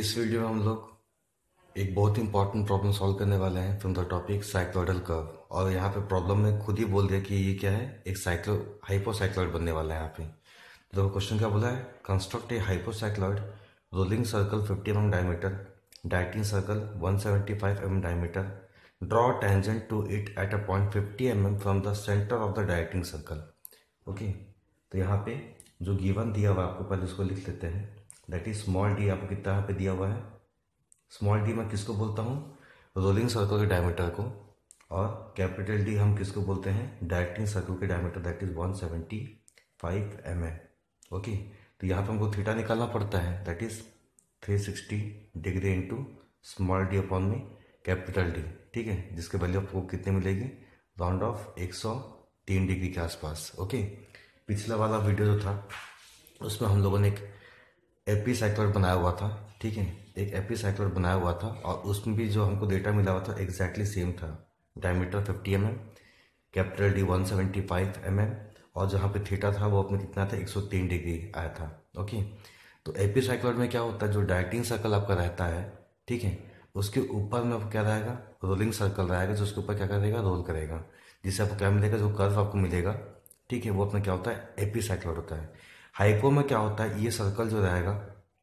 इस वीडियो में हम लोग एक बहुत इंपॉर्टेंट प्रॉब्लम सॉल्व करने वाले हैं from the topic cycloidal curve. और यहाँ पे प्रॉब्लम में खुद ही बोल दिया कि ये क्या है, एक हाइपोसाइक्लॉइड बनने वाला है यहाँ पे। तो क्वेश्चन क्या बोला है, construct a hypocycloid rolling circle 50 mm diameter, directing circle 175 mm diameter, draw tangent to it at a point 50 mm from the centre of the directing circle. Okay, तो यहाँ पे जो गिवन दिया हुआ आपको पहले उसको लिख लेते हैं। दैट इज स्मॉल डी आपको कितना यहाँ पे दिया हुआ है। स्मॉल डी मैं किसको बोलता हूँ, रोलिंग सर्कल के डायमीटर को। और कैपिटल डी हम किसको बोलते हैं, डायरेक्टिंग सर्कल के diameter, that is 175 mm। Okay, तो यहाँ पे हमको थीटा निकालना पड़ता है, that is 360 degree into small D upon में कैपिटल डी। ठीक है, जिसके वैल्यू आपको कितने मिलेगी, राउंड ऑफ 103 डिग्री के आसपास। ओके, पिछला वाला वीडियो जो था उसमें हम लोगों ने एक एपीसाइक्लॉइड बनाया हुआ था। ठीक है, एक एपीसाइक्लॉइड बनाया हुआ था और उसमें भी जो हमको डेटा मिला हुआ था एग्जैक्टली सेम था। Diameter 50 mm, capital D 175 mm, और जहाँ पे थीटा था वो अपने कितना था, 103 डिग्री आया था। ओके, तो एपीसाइक्लॉइड में क्या होता है, जो डायरेक्टिंग सर्कल आपका रहता है, ठीक है, उसके ऊपर में क्या रहेगा, रोलिंग सर्कल रहेगा, जो उसके ऊपर क्या करेगा, रोल करेगा, जिससे आपको क्या मिलेगा, जो कर्व आपको मिलेगा, ठीक है, वो अपना क्या होता है, एपीसाइक्लॉइड होता है। हाइपो में क्या होता है, ये सर्कल जो रहेगा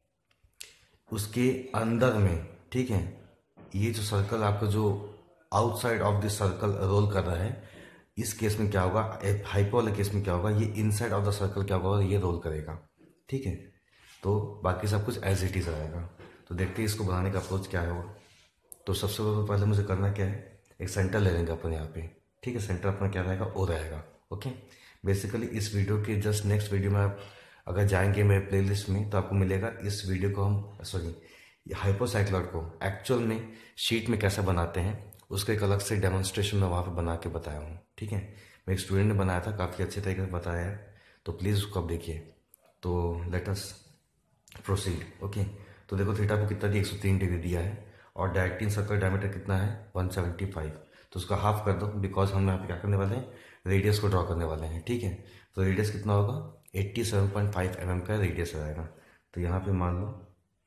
उसके अंदर में, ठीक है, ये जो सर्कल आपका जो outside of this circle roll कर रहा है, इस केस में क्या होगा, हाइपो वाले केस में क्या होगा, ये इनसाइड ऑफ द सर्कल क्या होगा, ये रोल करेगा। ठीक है, तो बाकी सब कुछ एज इट इज रहेगा। तो देखते हैं इसको बनाने का अप्रोच क्या होगा। तो सबसे पहले मुझे करना क्या है, एक सेंटर ले लेंगे अपन यहाँ पे। ठीक है, सेंटर अपना क्या रहेगा, ओ रहेगा। ओके, बेसिकली इस वीडियो के जस्ट नेक्स्ट वीडियो में आप अगर जाएंगे मेरे प्लेलिस्ट में तो आपको मिलेगा, इस वीडियो को हम हाइपोसाइक्लॉइड को एक्चुअल में शीट में कैसे बनाते हैं उसका एक अलग से डेमोन्स्ट्रेशन में वहाँ पे बना के बताया हूँ। ठीक है, मेरे एक स्टूडेंट ने बनाया था, काफ़ी अच्छे तरीके से बताया है, तो प्लीज़ उसको आप देखिए। तो लेट अस प्रोसीड। ओके, तो देखो थीटा को कितना दिया, 103 डिग्री दिया है, और डायरेक्टिंग सर्कल डायमीटर कितना है, 175। तो उसका हाफ कर दो, बिकॉज हम यहाँ पे क्या करने वाले हैं, रेडियस को ड्रॉ करने वाले हैं। ठीक है, तो रेडियस कितना होगा, 87.5 mm का रेडियस रहेगा। तो यहाँ पे मान लो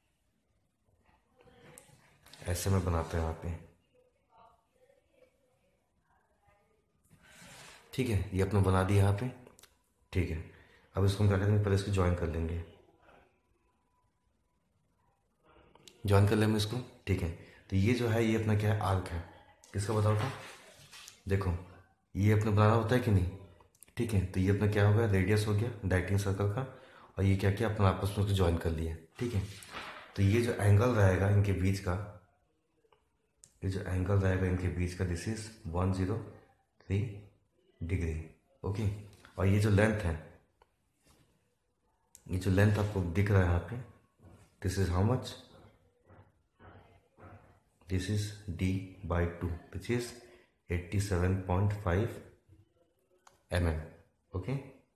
ऐसे में बनाते हैं यहाँ पे। ठीक है, ये अपना बना दिया यहाँ पे। ठीक है, अब इसको हम क्या करेंगे, पहले इसको ज्वाइन कर लेंगे, ज्वाइन कर लेंगे इसको। ठीक है, तो ये जो है, ये अपना क्या है, आर्क है। किसका बताओ तो, देखो ये अपना बनाना होता है कि नहीं। ठीक है, तो ये अपना क्या होगा, रेडियस हो गया डायरेक्टिंग सर्कल का, और ये क्या किया, अपना आपस में उसको ज्वाइन कर लिया। ठीक है, तो ये जो एंगल रहेगा इनके बीच का, ये जो एंगल रहेगा इनके बीच का, दिस इज 103 डिग्री। ओके, और ये जो लेंथ है, ये जो लेंथ आपको दिख रहा है यहाँ पे, this is how much, this is d/2 which is 87.5 mm। Okay,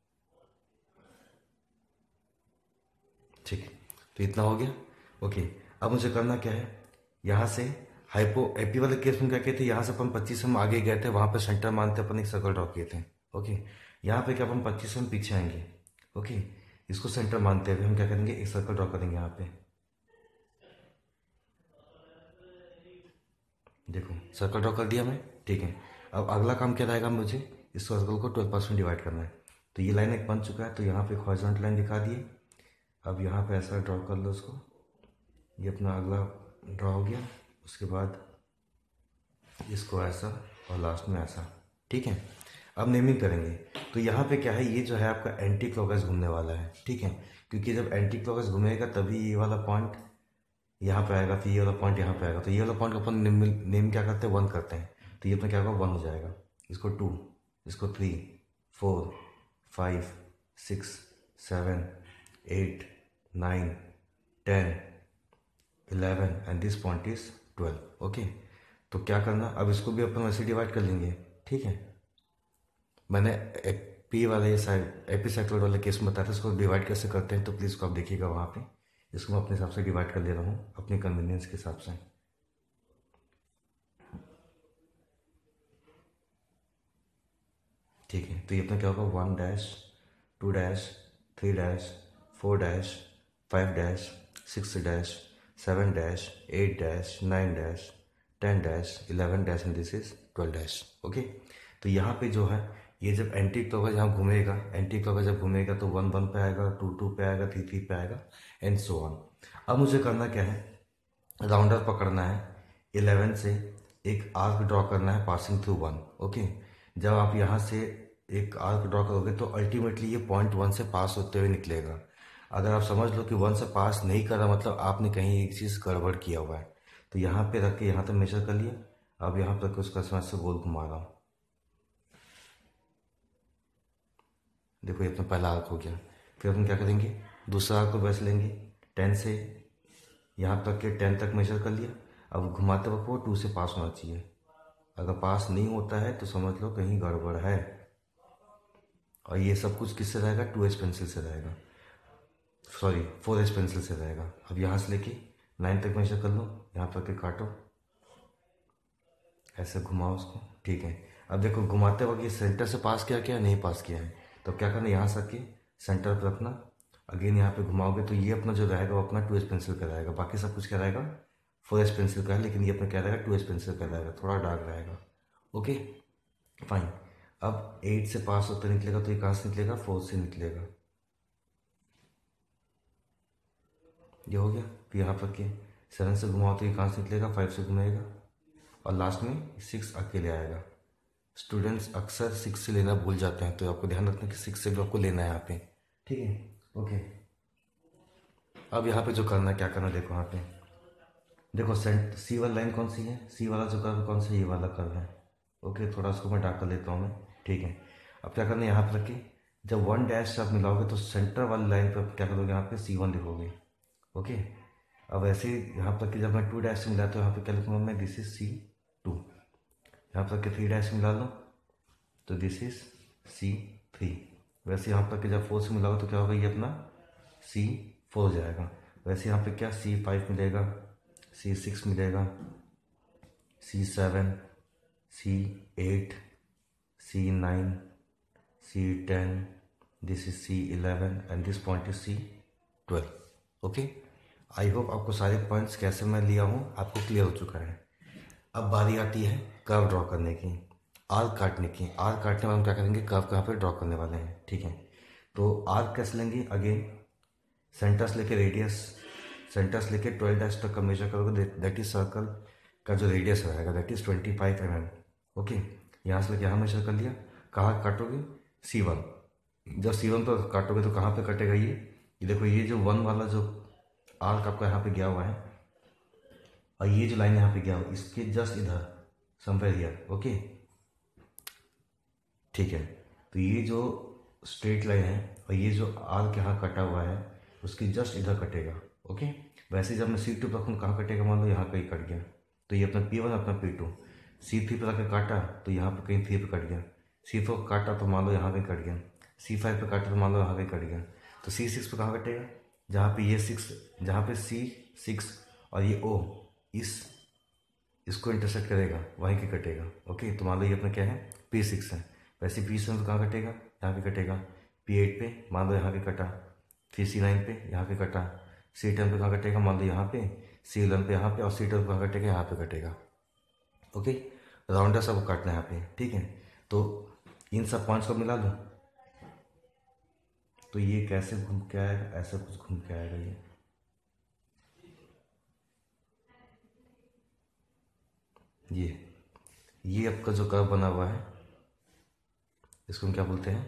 ठीक है, तो इतना हो गया। ओके, अब मुझे करना क्या है, यहाँ से एपी वाले केस में क्या किए थे, यहाँ से अपन 25 mm आगे गए थे, वहाँ पे सेंटर मानते अपन एक सर्कल ड्रॉ किए थे। ओके, यहाँ पे क्या अपन 25 mm पीछे आएंगे। ओके, इसको सेंटर मानते हुए हम क्या करेंगे, एक सर्कल ड्रॉ करेंगे यहाँ पे। देखो सर्कल ड्रॉ कर दिया मैं। ठीक है, अब अगला काम क्या रहेगा, मुझे इस सर्कल को 12% डिवाइड करना है। तो ये लाइन एक बन चुका है, तो यहाँ पे हॉरिजॉन्टल लाइन दिखा दिए। अब यहाँ पे ऐसा ड्रॉ कर लो उसको, ये अपना अगला ड्रॉ हो गया। उसके बाद इसको ऐसा और लास्ट में ऐसा। ठीक है, अब नेमिंग करेंगे। तो यहाँ पे क्या है, ये जो है आपका एंटी क्लॉकवाइज घूमने वाला है। ठीक है, क्योंकि जब एंटी क्लॉकवाइज घूमेगा तभी ये वाला पॉइंट यहाँ पे आएगा, फिर ये वाला पॉइंट यहाँ पे आएगा। तो ये वाला पॉइंट अपन नेम क्या करते हैं, 1 करते हैं। तो ये अपना क्या होगा, 1 हो जाएगा। इसको 2, इसको 3, 4, 5, 6, 7, 8, 9, 10, 11 and this point is 12। Okay, तो क्या करना, अब इसको भी अपन वैसे डिवाइड कर लेंगे। ठीक है, मैंने एपी वाले एपीसाइक्लॉइड वाले केस में बताया था, इसको डिवाइड कैसे करते हैं, तो प्लीज़ को आप देखिएगा वहाँ पे। इसको मैं अपने हिसाब से डिवाइड कर ले रहा हूँ, अपनी कन्वीनियंस के हिसाब से। ठीक है, तो ये अपना क्या होगा, 1 dash, 2 dash, 3 dash, 4 dash, 5 dash, 6 dash, 7 dash, 8 dash, 9 dash, 10 dash, 11 dash and this is 12 dash. Okay, तो यहाँ पे जो है ये जब एंटी क्लॉकवाइज यहाँ घूमेगा, एंटी क्लॉकवाइज जब घूमेगा तो 1 1 पे आएगा, 2 2 पे आएगा, 3 3 पे आएगा एंड सो ऑन। अब मुझे करना क्या है, राउंडर पकड़ना है 11 से, एक आर्क ड्रॉ करना है पासिंग थ्रू 1। ओके, जब आप यहाँ से एक आर्क ड्रॉ करोगे तो अल्टीमेटली ये पॉइंट 1 से पास होते हुए निकलेगा। अगर आप समझ लो कि 1 से पास नहीं कर रहा मतलब आपने कहीं एक चीज़ गड़बड़ किया हुआ है। तो यहाँ पे रख के यहाँ तक मेजर कर लिया, अब यहाँ पर रख के उसका समझ से गोल घुमा रहा हूँ। देखो ये अपना पहला आर्क हो गया। फिर अपन क्या करेंगे, दूसरा आर्क को वैसे लेंगे 10 से यहाँ तक के 10 तक मेजर कर लिया। अब घुमाते वक्त वो 2 से पास होना चाहिए। अगर पास नहीं होता है तो समझ लो कहीं गड़बड़ है। और ये सब कुछ किससे रहेगा, 2H पेंसिल से रहेगा, सॉरी 4H पेंसिल से रहेगा। अब यहाँ से लेके 9 तक मेजर कर लो, यहाँ तक के काटो, ऐसे घुमाओ उसको। ठीक है, अब देखो घुमाते वक्त ये सेंटर से पास किया क्या, नहीं पास किया है, तो क्या करना, यहाँ से आके सेंटर पर रखना। अगेन यहाँ पे घुमाओगे तो ये अपना जो रहेगा वो अपना 2H पेंसिल का रहेगा, बाकी सब कुछ क्या रहेगा 4H पेंसिल का है, लेकिन ये अपना क्या रहेगा 2H पेंसिल का रहेगा, थोड़ा डार्क रहेगा। Okay fine. अब 8 से पास होते निकलेगा तो ये कहाँ से निकलेगा, 4 से निकलेगा। ये हो गया। फिर यहाँ पर के 7 से घुमाओ तो ये कहाँ से निकलेगा, 5 से घुमाएगा और लास्ट में 6 अकेले आएगा। स्टूडेंट्स अक्सर 6 से लेना भूल जाते हैं, तो आपको ध्यान रखना कि 6 से भी आपको लेना है यहाँ पे। ठीक है, ओके। अब यहाँ पे जो करना है, क्या करना है, देखो यहाँ पे देखो सी वाला लाइन कौन सी है, सी वाला जो कर्व कौन सा, ये वाला कर्व है। ओके, थोड़ा उसको मैं डार्क कर लेता हूँ मैं। ठीक है, अब क्या करना है, यहाँ पर रखिए, जब 1 डैश आप मिलाओगे तो सेंटर वाली लाइन पर क्या करोगे, यहाँ पे C1 लिखोगे। ओके, अब ऐसे ही यहाँ पर कि जब मैं 2 डैश मिलाता हूँ यहाँ पे क्या लिखूँगा मैं, दिस इज C2। यहाँ पर के 3 डैश मिला लो तो दिस इज C3। वैसे यहाँ पर के जब 4 से मिलाओगे तो क्या होगा, ये अपना C4 हो जाएगा। वैसे यहाँ पे क्या C5 मिलेगा, C6 मिलेगा, C7, C8, C9, C10, this is C11 and this point is C12। Okay, I hope आपको सारे पॉइंट्स कैसे मैं लिया हूँ आपको क्लियर हो चुका है। अब बारी आती है कर्व ड्रॉ करने की, आर्क काटने की। आर्क काटने में हम क्या करेंगे, कर्व को यहाँ पे ड्रॉ करने वाले हैं। ठीक है, तो आर्क कैसे लेंगे, अगेन सेंटर से लेके रेडियस, सेंटर से लेके 12 डैश तक का मेजर करोगे, दैट इज सर्कल का जो रेडियस रहेगा दैट इज 25 mm। ओके, यहाँ से लेके यहाँ मेजर कर लिया। कहाँ काटोगे, C1। जब C1 पर काटोगे तो कहाँ पे कटेगा, ये देखो, ये जो 1 वाला जो आर्क आपका यहाँ पे गया हुआ है और ये जो लाइन यहाँ पे गया हुआ इसके जस्ट इधर समवेयर हियर। ओके, ठीक है, तो ये जो स्ट्रेट लाइन है और ये जो आर्क यहाँ कटा हुआ है उसकी जस्ट इधर कटेगा। ओके, वैसे जब मैं C2 पर रखूँ कहाँ कटेगा, मान लो यहाँ कहीं कट गया तो ये अपना P1 अपना P2। C3 पर रख काटा तो यहाँ पर कहीं 3 पर कट गया, C4 काटा तो मान लो यहाँ कहीं कट गया, C5 पर काटा तो मान लो यहाँ कहीं कट गया। तो C6 पर कहाँ कटेगा, जहाँ पे ये 6, जहाँ पे C6 और ये O इसको इंटरसेक्ट करेगा वहीं के कटेगा। ओके, तो मान लो ये अपना क्या है, P6 है। वैसे P7 तो कहाँ कटेगा, यहाँ पे कटेगा, P8 पे मान लो यहाँ पे कटा, फिर C9 पे यहाँ पे कटा, C10 पे कहाँ कटेगा, मान लो यहाँ पे, C11 पे यहाँ पे और C12 पे कहाँ कटेगा, यहाँ पे कटेगा। ओके, राउंडर सब काटना है यहाँ पे। ठीक है, तो इन सब पॉइंट्स को मिला लो तो ये कैसे घूम के आएगा, ऐसा कुछ घूम के आएगा। ये आपका जो कर्व बना हुआ है इसको हम क्या बोलते हैं,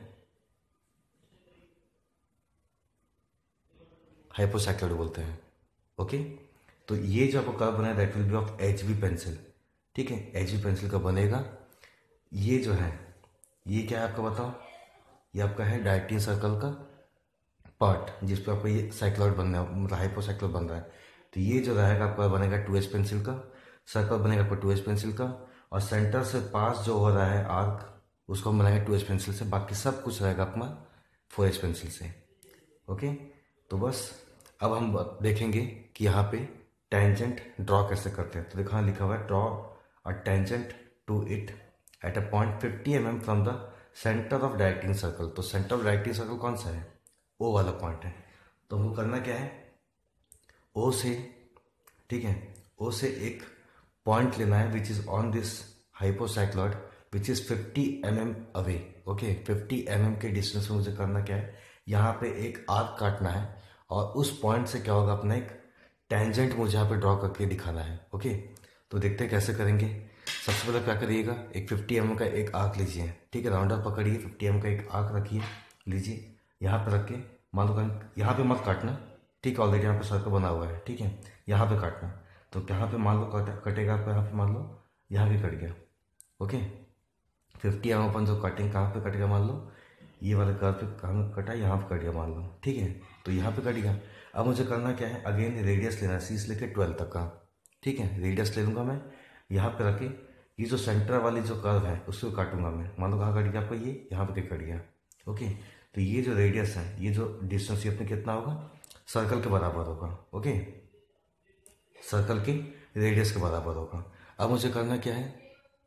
हाइपोसाइक्लॉइड बोलते हैं। ओके, तो ये जो आपका कर्व बना है that will be of HB pencil. ठीक है, HB पेंसिल का बनेगा। ये जो है ये क्या है आपका बताओ, ये आपका है डायरेक्टिंग सर्कल का पार्ट जिस पे आपको ये साइक्लॉइड बनना है, मतलब हाइपोसाइक्लॉइड बन रहा है। तो ये जो रहेगा आपका बनेगा 2H पेंसिल का, सर्कल बनेगा आपका 2H पेंसिल का, और सेंटर से पास जो हो रहा है आर्क उसको हम बनाएंगे 2H पेंसिल से, बाकी सब कुछ रहेगा अपना 4H पेंसिल से। ओके, तो बस अब हम देखेंगे कि यहाँ पे टेंजेंट ड्रॉ कैसे करते हैं। तो देखो हाँ लिखा हुआ है, draw a tangent to it at a point 50 mm from the centre of directing circle. तो सेंटर ऑफ डायरेक्टिंग सर्कल कौन सा है, O वाला पॉइंट है। तो हमको करना क्या है, O से ठीक है। ओ से एक पॉइंट लेना है which is on this hypocycloid which is 50 mm away. Okay, 50 mm के डिस्टेंस में मुझे करना क्या है, यहाँ पे एक आर्क काटना है और उस पॉइंट से क्या होगा, अपना एक टेंजेंट मुझे यहाँ पे ड्रॉ करके दिखाना है। ओके, तो देखते हैं कैसे करेंगे। सबसे पहले क्या करिएगा, एक 50 mm का एक आर्क लीजिए। ठीक है, राउंडर पकड़िए, 50 mm का एक आर्क रखिए, लीजिए, यहाँ पे रख के मान लो यहाँ पे मत काटना। ठीक है, ऑलरेडी यहाँ पे सर्कल बना हुआ है। ठीक है, यहाँ पे काटना। तो यहाँ पे मान लो कटेगा आपको, यहाँ पे मान लो यहाँ भी कट गया। ओके, 50 mm अपन जो कटिंग कहाँ पे कटेगा, मान लो ये वाले कर्व पे कहाँ कटा, यहाँ पे कट गया मान लो। ठीक है, तो यहाँ पे कट गया। अब मुझे करना क्या है, अगेन रेडियस लेना है, 6 से लेकर 12 तक का। ठीक है, रेडियस ले लूँगा मैं, यहाँ पे रखे ये जो सेंटर वाली जो कर्व है उसको काटूंगा मैं। मान लो कहाँ कट गया आपको, ये यहाँ पे कट गया। ओके, तो ये जो रेडियस है, ये जो डिस्टेंस ये अपने कितना होगा, सर्कल के बराबर होगा। ओके, सर्कल के रेडियस के बराबर होगा। अब मुझे करना क्या है,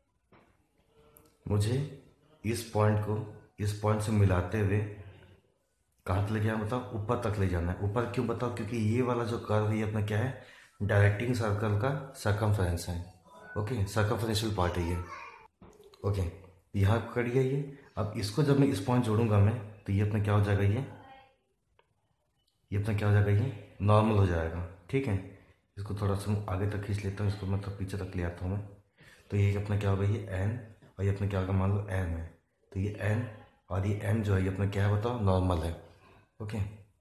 मुझे इस पॉइंट से मिलाते हुए कहाँ तक ले जाना, बताओ, ऊपर तक ले जाना है। ऊपर क्यों बताओ, क्योंकि ये वाला जो कर्व है ये अपना क्या है, डायरेक्टिंग सर्कल का सर्कमफ्रेंस है। ओके, सर्कमफ्रेंशियल पार्ट है ये। ओके, यहाँ कट गया ये। अब इसको जब मैं इस पॉइंट जोड़ूंगा मैं, तो ये अपना क्या हो जाएगा, ये अपना क्या हो जाएगा, ये नॉर्मल हो जाएगा। ठीक है, इसको थोड़ा सा आगे तक खींच लेता हूँ, इसको मैं थोड़ा पीछे तक ले आता हूँ मैं। तो ये अपना क्या होगा, ये एन, और ये अपना क्या होगा, मान लो एम है। तो ये एन और ये एम जो है, ये अपना क्या है बताओ, नॉर्मल है। ओके,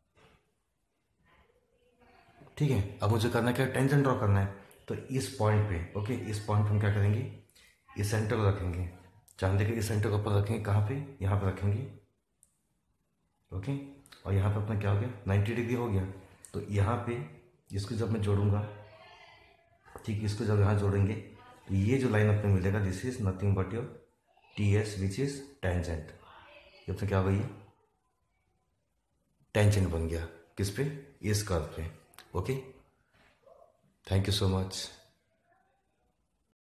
ठीक है। अब मुझे करना क्या है, टेंजेंट ड्रॉ करना है। तो इस पॉइंट पे, ओके, इस पॉइंट पे हम क्या करेंगे, इस सेंटर को रखेंगे। चांदे के इस सेंटर को ऊपर रखेंगे, कहाँ पे, यहाँ पे रखेंगे। ओके, और यहाँ पे अपना क्या हो गया, 90 डिग्री हो गया। तो यहाँ पे इसको जब मैं जोड़ूंगा, ठीक, इसको जब यहाँ जोड़ेंगे, तो ये जो लाइन अपने मिलेगा, this is nothing but your T S which is tangent. ये अपना क्या हो गई, टेंजेंट बन गया किस पे, इस कर्व पे। Okay, thank you so much.